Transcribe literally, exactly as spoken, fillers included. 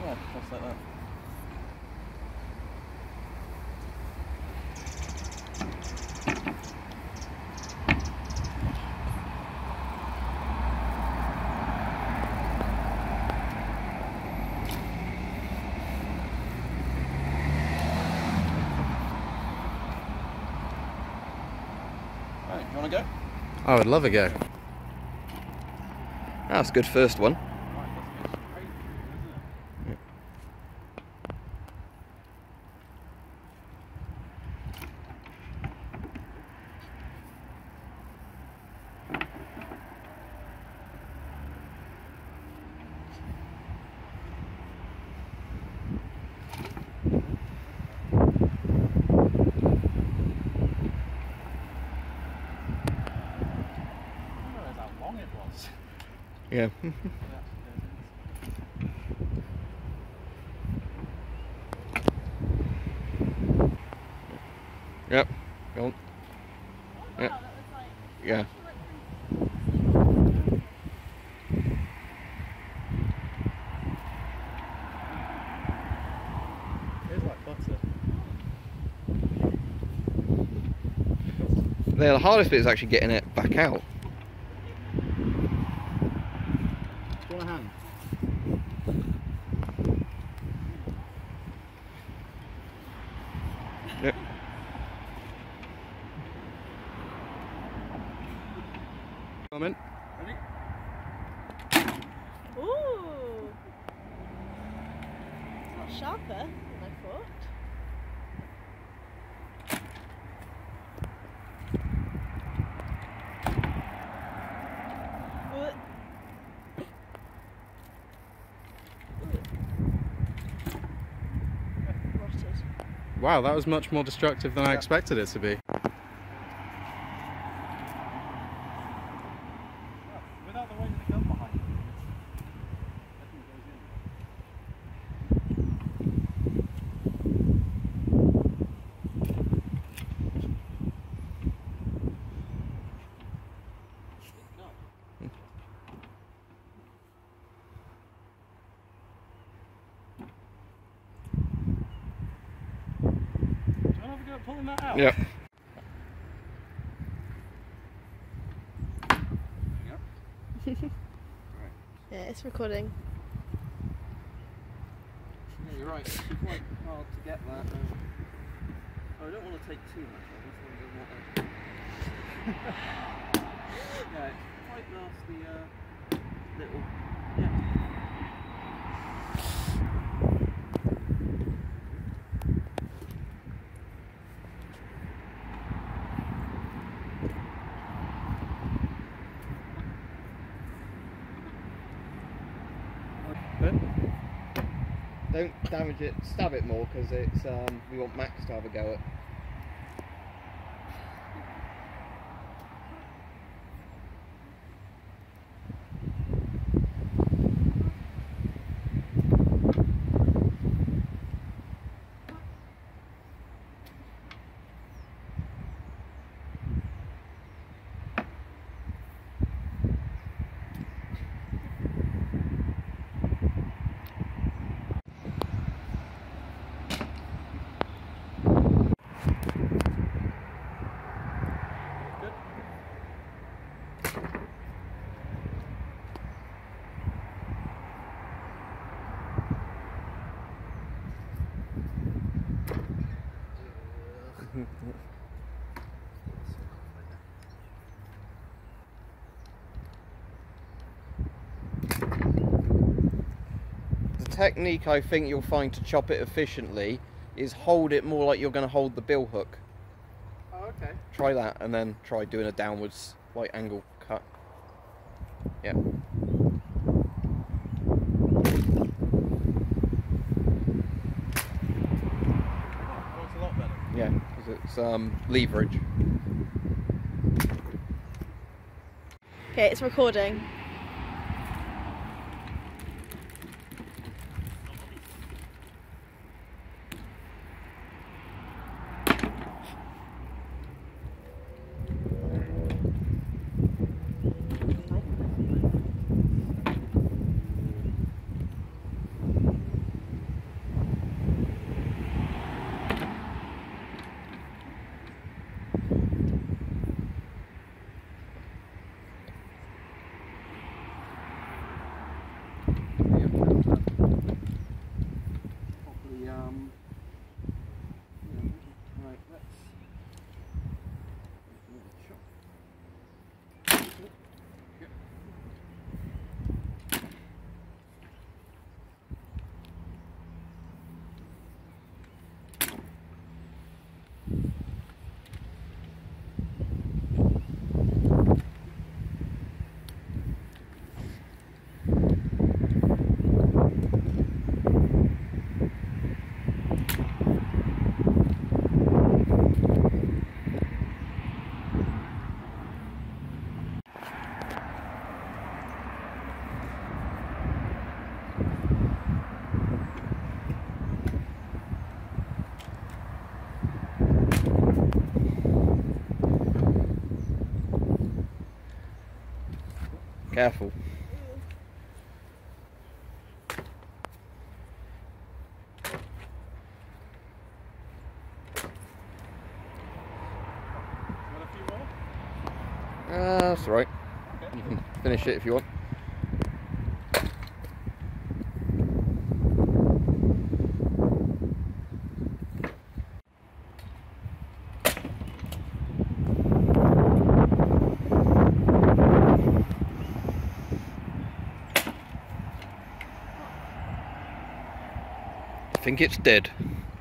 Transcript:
Yeah, just like that. Right, do you want to go? I would love a go. That's a good first one. Yeah. Yep. Go on. Yep. Yeah. It's like butter. Yeah, the hardest bit is actually getting it back out. Do you want a hand? Yep. Comment. Ready? Ooh! It's not sharper than I thought. Wow, that was much more destructive than I expected it to be. Without the weight of the gun behind you, pulling that out? Yep. Yep. Yeah, it's recording. Yeah, you're right. It's quite hard to get that. Um, oh, I don't want to take too much. I just want to yeah, it's quite nasty. Uh, little. Yeah. Don't damage it, stab it more, because it's um, we want Max to have a go at. The technique I think you'll find to chop it efficiently is hold it more like you're going to hold the bill hook. Oh, okay. Try that and then try doing a downwards right angle cut. Yeah. Works a lot better. Yeah, because it's um, leverage. Okay, it's recording. Careful. Want a few more? Ah, that's all right. Okay. You can finish it if you want. I think it's dead.